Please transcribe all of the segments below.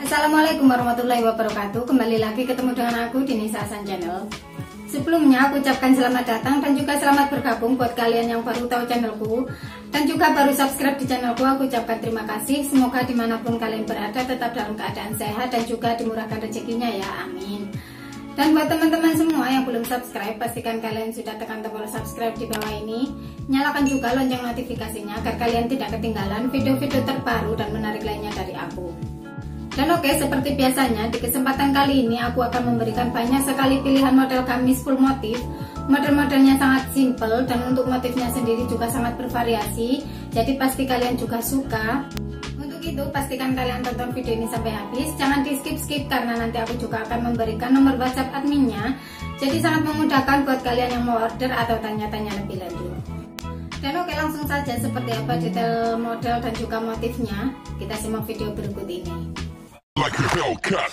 Assalamualaikum warahmatullahi wabarakatuh. Kembali lagi ketemu dengan aku di Nisa Hasan Channel. Sebelumnya aku ucapkan selamat datang dan juga selamat bergabung buat kalian yang baru tahu channelku dan juga baru subscribe di channelku. Aku ucapkan terima kasih. Semoga dimanapun kalian berada tetap dalam keadaan sehat dan juga dimurahkan rezekinya ya, amin. Dan buat teman-teman semua yang belum subscribe, pastikan kalian sudah tekan tombol subscribe di bawah ini. Nyalakan juga lonceng notifikasinya agar kalian tidak ketinggalan video-video terbaru dan menarik lainnya dari aku. Dan oke, seperti biasanya di kesempatan kali ini aku akan memberikan banyak sekali pilihan model gamis full motif. Model-modelnya sangat simple dan untuk motifnya sendiri juga sangat bervariasi. Jadi pasti kalian juga suka. Untuk itu pastikan kalian tonton video ini sampai habis. Jangan di skip-skip karena nanti aku juga akan memberikan nomor WhatsApp adminnya. Jadi sangat memudahkan buat kalian yang mau order atau tanya-tanya lebih lanjut. Dan oke, langsung saja seperti apa detail model dan juga motifnya. Kita simak video berikut ini. Like a Hellcat.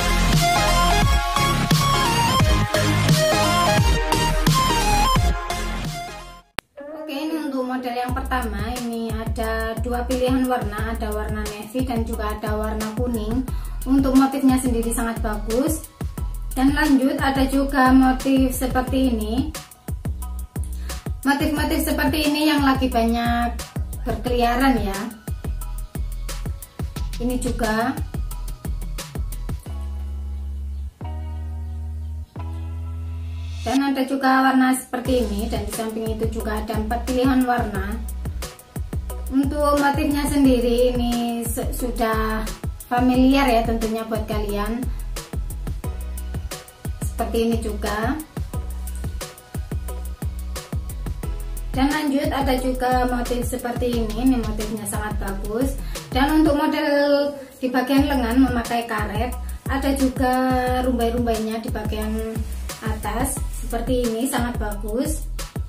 Oke, ini untuk model yang pertama. Ini ada dua pilihan warna, ada warna navy dan juga ada warna kuning. Untuk motifnya sendiri sangat bagus. Dan lanjut ada juga motif seperti ini. Motif-motif seperti ini yang lagi banyak berkeliaran ya. Ini juga. Dan ada juga warna seperti ini, dan di samping itu juga ada 4 pilihan warna. Untuk motifnya sendiri ini sudah familiar ya tentunya buat kalian. Seperti ini juga. Dan lanjut ada juga motif seperti ini motifnya sangat bagus. Dan untuk model di bagian lengan memakai karet, ada juga rumbai-rumbainya di bagian atas. Seperti ini sangat bagus.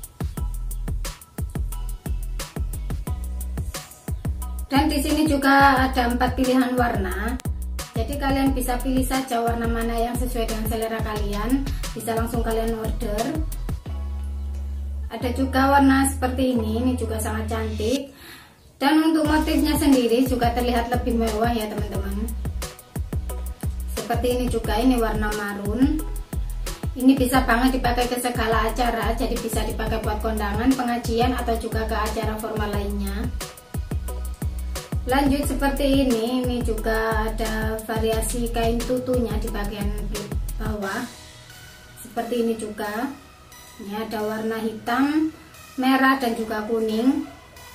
Dan di sini juga ada 4 pilihan warna. Jadi kalian bisa pilih saja warna mana yang sesuai dengan selera kalian. Bisa langsung kalian order. Ada juga warna seperti ini juga sangat cantik. Dan untuk motifnya sendiri juga terlihat lebih mewah ya teman-teman. Seperti ini juga, ini warna marun. Ini bisa banget dipakai ke segala acara, jadi bisa dipakai buat kondangan, pengajian, atau juga ke acara formal lainnya. Lanjut seperti ini juga ada variasi kain tutunya di bagian bawah. Seperti ini juga. Ini ada warna hitam, merah, dan juga kuning.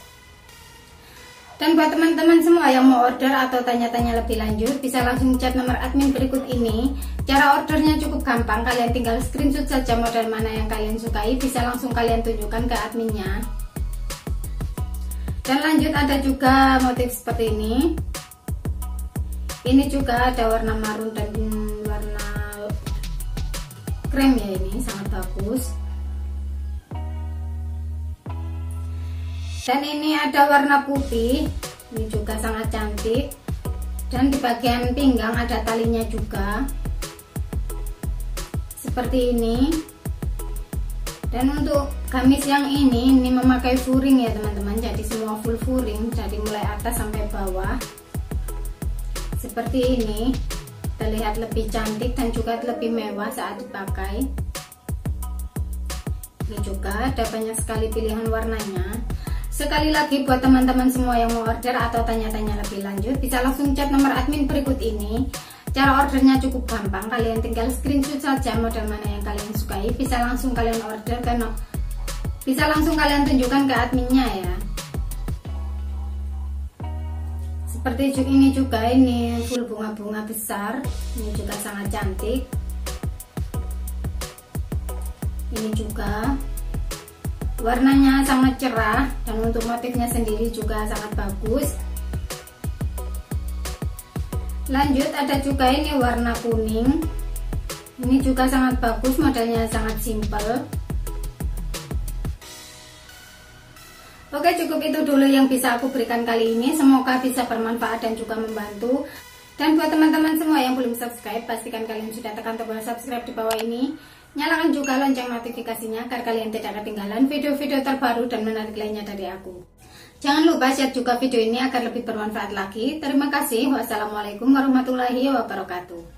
Dan buat teman-teman semua yang mau order atau tanya-tanya lebih lanjut, bisa langsung chat nomor admin berikut ini. Cara ordernya cukup gampang, kalian tinggal screenshot saja model mana yang kalian sukai, bisa langsung kalian tunjukkan ke adminnya. Dan lanjut ada juga motif seperti ini. Ini juga ada warna marun dan warna krem ya, ini sangat bagus. Dan ini ada warna putih, ini juga sangat cantik. Dan di bagian pinggang ada talinya juga. Seperti ini. Dan untuk gamis yang ini memakai furing ya teman-teman. Jadi semua full furing, jadi mulai atas sampai bawah. Seperti ini. Terlihat lebih cantik dan juga lebih mewah saat dipakai. Ini juga ada banyak sekali pilihan warnanya. Sekali lagi buat teman-teman semua yang mau order atau tanya-tanya lebih lanjut, bisa langsung chat nomor admin berikut ini. Cara ordernya cukup gampang, kalian tinggal screenshot saja model mana yang kalian sukai, bisa langsung kalian order bisa langsung kalian tunjukkan ke adminnya ya. Seperti ini juga, ini full bunga-bunga besar, ini juga sangat cantik. Ini juga warnanya sangat cerah dan untuk motifnya sendiri juga sangat bagus. Lanjut ada juga ini warna kuning. Ini juga sangat bagus, modelnya sangat simple. Oke, cukup itu dulu yang bisa aku berikan kali ini. Semoga bisa bermanfaat dan juga membantu. Dan buat teman-teman semua yang belum subscribe, pastikan kalian sudah tekan tombol subscribe di bawah ini. Nyalakan juga lonceng notifikasinya agar kalian tidak ketinggalan video-video terbaru dan menarik lainnya dari aku. Jangan lupa share juga video ini agar lebih bermanfaat lagi. Terima kasih. Wassalamualaikum warahmatullahi wabarakatuh.